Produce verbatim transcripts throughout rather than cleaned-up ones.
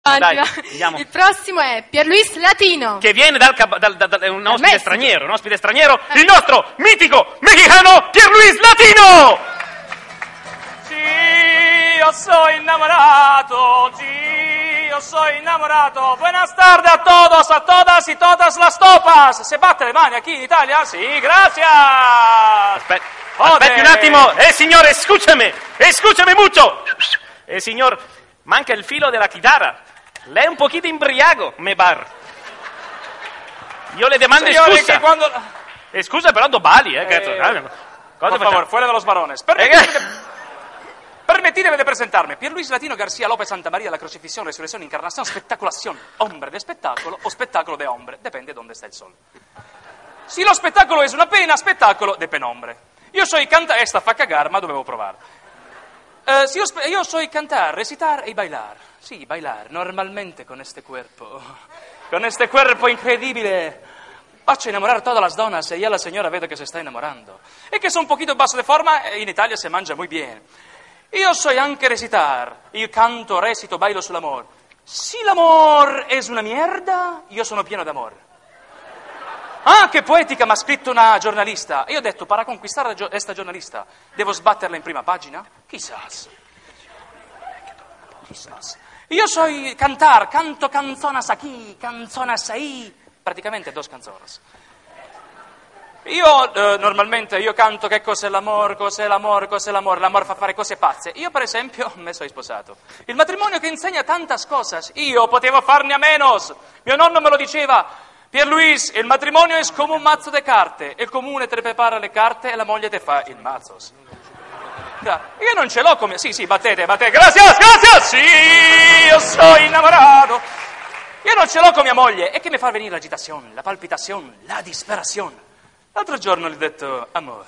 Dai, andiamo. Il prossimo è Pierluis Latino, che viene dal, dal, dal, dal un ospite straniero, un ospite straniero, il nostro mitico mexicano Pierluis Latino. Sì, io sono innamorato, sì, io sono innamorato. Buenas tardes a todos, a todas y todas las topas. Se batte le mani aquí in Italia? Sì, grazie. Aspetta, aspetti un attimo, eh signore, scúchame, escúchame mucho. Eh signor, manca il filo della chitarra. Lei è un pochino imbriago, me bar. Io le demando Signore, scusa. che quando... Eh, scusa, però dobali, eh, cazzo. Eh, Cosa por favor, fuera de los varones. Permitidme, permitidme de presentarme. Pierluis Latino García López Santa María, la Crucifixión, Resurrección, Encarnación, Espectaculación. Hombre de espectáculo o espectáculo de hombre. Depende dónde está el sol. Si lo spettacolo es una pena, spettacolo de penombre. Io soy canta... Esta fa cagar, ma dovevo provare. Uh, si io, spe... io soy cantar, recitar e bailar. Sì, bailar, normalmente con este cuerpo. Con este cuerpo incredibile. Faccio enamorar todas las donas e ya la señora vedo que se está enamorando. E che sono un poquito basso de forma, in Italia se mangia muy bien. Io soy anche recitar. Io canto, recito, bailo sull'amor. Si l'amor es una mierda, io sono pieno d'amor. Ah, che poetica, mi ha scritto una giornalista. E io ho detto, per conquistare questa giornalista, devo sbatterla in prima pagina? Chissas. Chissas. Io so cantar, canto canzonas aquí, canzonas ahí, praticamente dos canzones. Io eh, normalmente io canto che cos'è l'amor, cos'è l'amor, cos'è l'amor, l'amor fa fare cose pazze. Io per esempio me sono sposato. Il matrimonio che insegna tantas cosas, io potevo farne a menos. Mio nonno me lo diceva, Pierluis, il matrimonio è come un mazzo di carte, il comune te le prepara le carte e la moglie te fa il mazzos. Io non ce l'ho come... Sì, sì, battete, battete. Grazie, grazie. Sì, io sono innamorato. Io non ce l'ho con mia moglie. E che mi fa venire l'agitazione, la palpitazione, la disperazione. L'altro giorno gli ho detto, amore,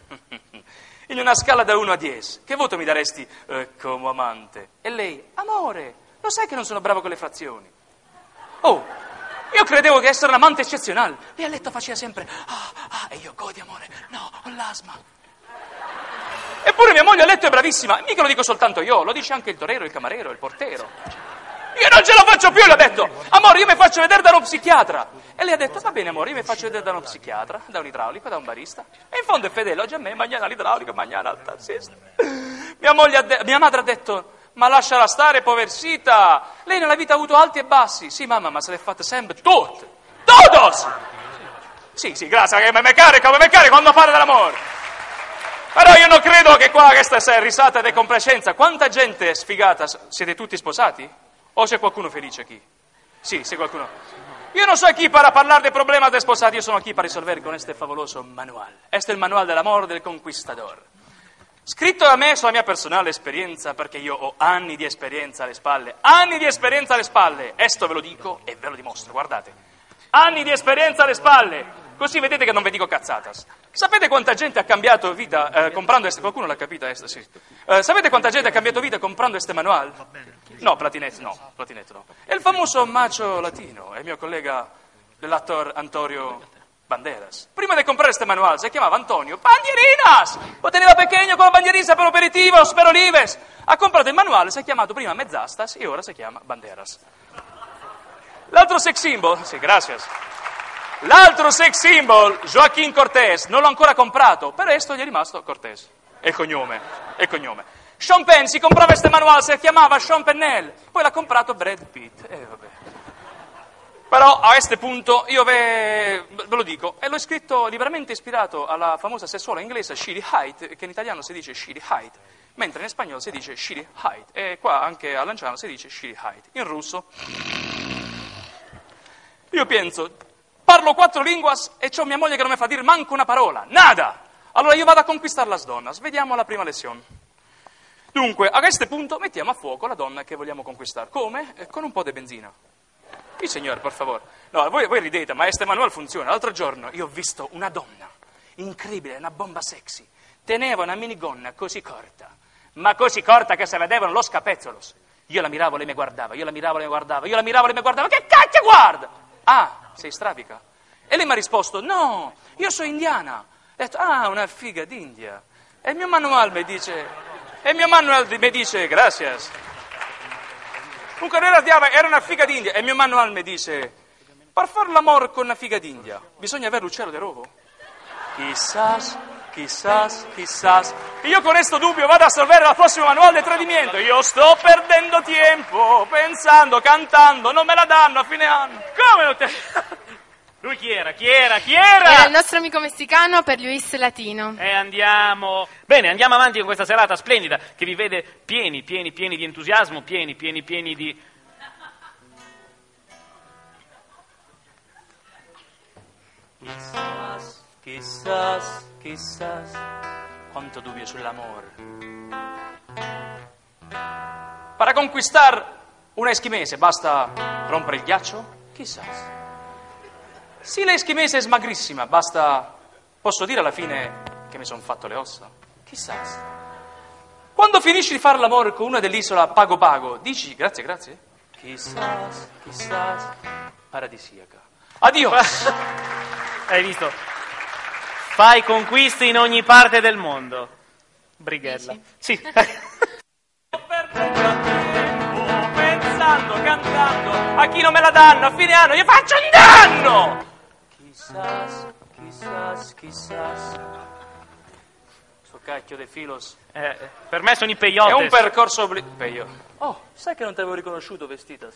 in una scala da uno a dieci, che voto mi daresti eh, come amante? E lei, amore, lo sai che non sono bravo con le frazioni. Oh, io credevo di essere un amante eccezionale. Lei a letto faceva sempre, ah, ah, e io godi, amore, no, ho l'asma. Eppure mia moglie a letto è bravissima, mica lo dico soltanto io, lo dice anche il torero, il camarero, il portero. Io non ce la faccio più, le ho detto, amore, io mi faccio vedere da uno psichiatra. E lei ha detto, va bene amore, io mi faccio vedere da uno psichiatra, da un idraulico, da un barista. E in fondo è fedele, oggi a me, mañana all'idraulico, mañana al tassista. Mia, moglie ha de- mia madre ha detto, ma lasciala stare, poversita. Lei nella vita ha avuto alti e bassi. Sì mamma, ma se l'è fatta sempre tutte. Todos! Sì, sì, grazie, che me carico, me carico quando fare dell'amore. Però io non credo che qua questa sia risata di complacenza. Quanta gente è sfigata? Siete tutti sposati? O c'è qualcuno felice qui? Sì, c'è qualcuno. Io non sono chi per parlare del problema dei sposati, io sono qui per risolvere con questo favoloso manuale. Questo è il manuale dell'amore del conquistador. Scritto da me sulla mia personale esperienza, perché io ho anni di esperienza alle spalle. Anni di esperienza alle spalle. Esto ve lo dico e ve lo dimostro, guardate. Anni di esperienza alle spalle. Così vedete che non vi dico cazzatas. Sapete quanta gente ha cambiato vita eh, comprando este... Qualcuno l'ha capita esta, sì. Eh, sapete quanta gente ha cambiato vita comprando este manual? No, Platinet no, Platinet no. È il famoso macho latino, è il mio collega dell'attor Antonio Banderas. Prima di comprare este manual si chiamava Antonio Bandierinas! Lo teneva pequeño con la bandierina per aperitivos, per olives. Ha comprato il manuale, si è chiamato prima Mezzastas e ora si chiama Banderas. L'altro sex symbol, sì, gracias. L'altro sex symbol, Joaquín Cortés, non l'ho ancora comprato, per questo gli è rimasto Cortés. È il cognome, è il cognome. Sean Penn si comprava questo manuale, si chiamava Sean Pennell, poi l'ha comprato Brad Pitt. Eh, vabbè. Però a questo punto io ve, ve lo dico, e l'ho scritto liberamente ispirato alla famosa sessuola inglese Shirley Height, che in italiano si dice Shirley Height, mentre in spagnolo si dice Shirley Height, e qua anche a Lanciano si dice Shirley Height. In russo, io penso... Parlo quattro linguas e c'ho mia moglie che non mi fa dire manco una parola, nada! Allora io vado a conquistare la donna, vediamo la prima lezione. Dunque, a questo punto mettiamo a fuoco la donna che vogliamo conquistare. Come? Eh, con un po' di benzina. Sì, signore, per favore. No, voi, voi ridete, ma questo manuale funziona. L'altro giorno io ho visto una donna, incredibile, una bomba sexy. Teneva una minigonna così corta, ma così corta che si vedevano los capezzolos. Io la miravo, lei mi guardava, io la miravo, lei mi guardava, io la miravo, lei mi guardava. Che cacchio guarda? Ah, sei strabica? E lei mi ha risposto, no, io sono indiana. Ho detto, ah, una figa d'India. E il mio manuale mi dice, e il mio manuale mi dice, gracias. Un corriere andiava, era una figa d'India, e mio manuale mi dice, per far l'amore con una figa d'India, bisogna avere l'uccello di rovo? Chissas, chissas, chissas. E io con questo dubbio vado a salvare la prossima manuale di tradimento. Io sto perdendo tempo, pensando, cantando, non me la danno a fine anno. Come non te... Lui chi era? Chi era? Chi era? Era il nostro amico messicano per Luis Latino. E andiamo... Bene, andiamo avanti con questa serata splendida che vi vede pieni, pieni, pieni di entusiasmo, pieni, pieni, pieni di... Chissas, chissas, chissas, quanto dubbio sull'amore. Per conquistar una eschimese basta rompere il ghiaccio? Chissas. Sì, l'eschimese è smagrissima, basta... Posso dire alla fine che mi sono fatto le ossa? Chissas. Quando finisci di fare l'amore con una dell'isola Pago Pago, dici grazie, grazie? Chissas, chissas, paradisiaca. Adios! Hai visto? Fai conquiste in ogni parte del mondo. Brighella. Sì. Sto perdendo tempo, pensando, cantando, a chi non me la danno, a fine anno io faccio un danno! Chissas, chissas, chissas. Sto cacchio de filos. Eh, per me sono i peyotes. È un percorso obli... Peyo. Oh, sai che non ti avevo riconosciuto, vestitas?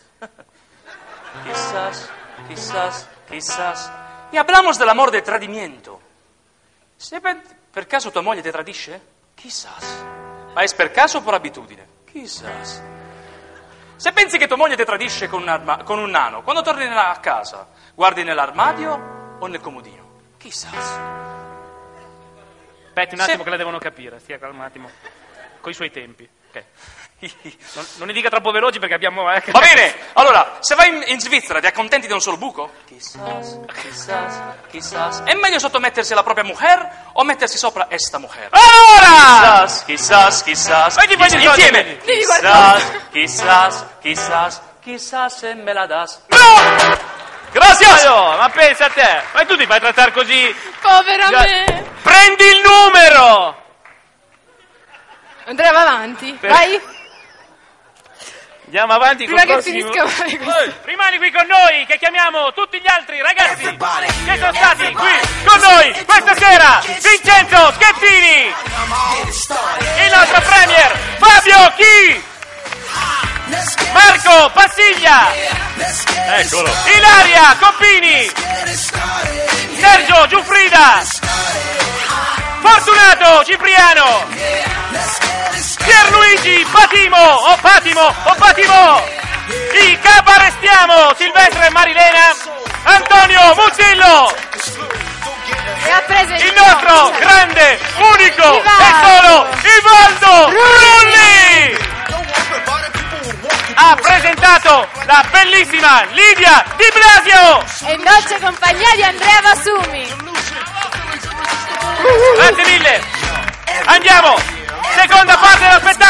Chissas, chissas, chissas. Y hablamos del amor de tradimiento. Se per, per caso tua moglie ti tradisce? Chissas. Ma è per caso o per abitudine? Chissas. Se pensi che tua moglie ti tradisce con un, arma, con un nano, quando torni a casa, guardi nell'armadio o nel comodino? Chissas. Aspetti un attimo Se... che la devono capire, stia calmo un attimo. Coi suoi tempi. Ok. Non, non ne dica troppo veloci perché abbiamo... Eh. Va bene, allora, se vai in, in Svizzera ti accontenti di un solo buco? Chissas, chissas, chissas. È meglio sottomettersi alla propria mujer o mettersi sopra esta mujer? Allora! Chissas, chissas, chissas. Vedi, vedi, vedi, insieme. vedi. Chissas, chissas, chissas, chissas se me la das. No! Gracias! No, ma pensa a te, ma tu ti fai trattare così? Povera Già- me. Prendi il numero! Andrea, va avanti. Per- Vai. Andiamo avanti Prima con il che prossimo... finisca male questo. Eh, rimani qui con noi che chiamiamo tutti gli altri ragazzi che sono stati qui con noi questa sera. Vincenzo Schettini, il nostro premier Fabio Chi, Marco Passiglia, eccolo, Ilaria Coppini, Sergio Giuffrida, Fortunato Cipriano, Pierluigi Patimo o Patimo o Patimo, i Caparestiamo Silvestre Marilena, Antonio Muzzillo, E ha preso il nostro grande, unico Ivaldo. e solo Ivaldo Rulli ha presentato la bellissima Lidia Di Blasio. E in dolce compagnia di Andrea Vasumi. Grazie mille. Andiamo. Seconda parte dello spettacolo.